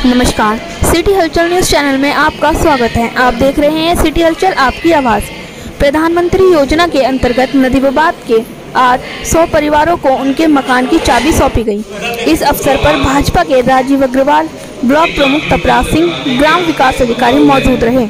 नमस्कार, सिटी हलचल news channel में आपका स्वागत है। आप देख रहे हैं सिटी हलचल आपकी आवाज़। प्रधानमंत्री योजना के अंतर्गत नदी विवाद के आज 100 परिवारों को उनके मकान की चाबी सौंपी गई। इस अवसर पर भाजपा के राजीव अग्रवाल, ब्लॉक प्रमुख तपराज सिंह, ग्राम विकास अधिकारी मौजूद रहे।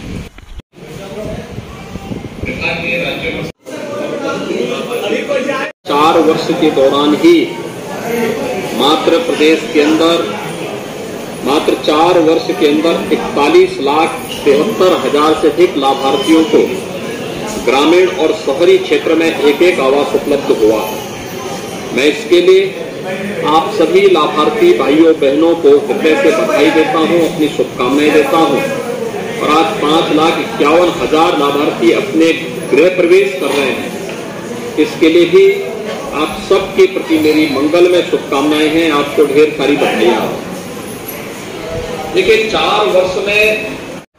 4 वर्ष के दौरान ही मात्र प्रदेश के अंदर मात्र 4 वर्ष के अंदर 41,73,000 से अधिक लाभार्थियों को ग्रामीण और शहरी क्षेत्र में एक आवास उपलब्ध हुआ। मैं इसके लिए आप सभी लाभार्थी भाइयों बहनों को हृदय से बधाई देता हूं, अपनी शुभकामनाएं देता हूं। और आज 5,51,000 लाभार्थी अपने गृह प्रवेश कर रहे हैं। इसके लिए भी आप सबके प्रति मेरी मंगलमय शुभकामनाएं हैं। आपको ढेर सारी बधाइयां। देखिए, 4 वर्ष में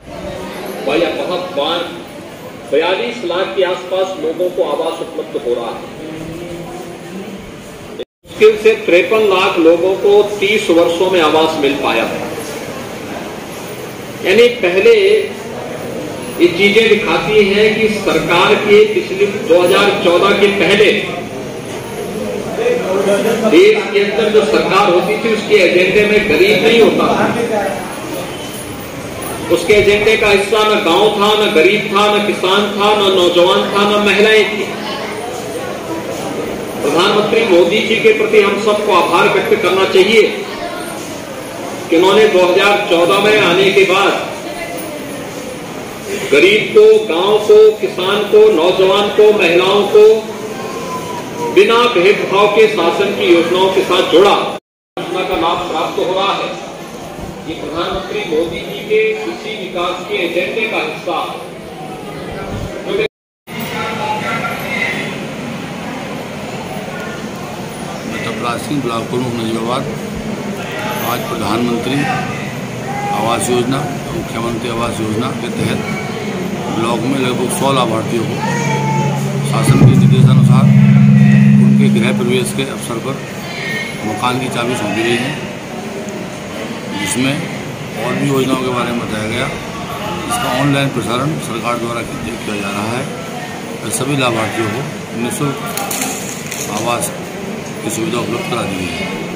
42 लाख के आसपास लोगों को आवास उपलब्ध हो रहा है। मुश्किल से 53 लाख लोगों को 30 वर्षों में आवास मिल पाया। यानी पहले ये चीजें दिखाती हैं कि सरकार के पिछले 2014 के पहले देश के अंदर जो सरकार होती थी उसके एजेंडे में गरीब नहीं होता था। उसके एजेंडे का हिस्सा न गांव था, न गरीब था, न किसान था, न नौजवान था, न महिलाएं थी। प्रधानमंत्री मोदी जी के प्रति हम सबको आभार व्यक्त करना चाहिए कि उन्होंने 2014 में आने के बाद गरीब को, गांव को, किसान को, नौजवान को, महिलाओं को बिना भेदभाव के शासन की योजनाओं के साथ जोड़ा। योजना का लाभ प्राप्त हो रहा है। ये प्रधानमंत्री मोदी जी के कृषि विकास के एजेंडे का हिस्सा है। मैं तपराज सिंह, ब्लॉक प्रमुख नजीबाबाद। आज प्रधानमंत्री आवास योजना, मुख्यमंत्री आवास योजना के तहत ब्लॉक में लगभग 100 लाभार्थियों को शासन के निर्देशानुसार उनके गृह प्रवेश के अवसर पर मकान की चाबी सौंपी गई है, जिसमें और भी योजनाओं के बारे में बताया गया। इसका ऑनलाइन प्रसारण सरकार द्वारा किया जा रहा है और सभी लाभार्थियों को निःशुल्क आवास की सुविधा उपलब्ध करा दी गई है।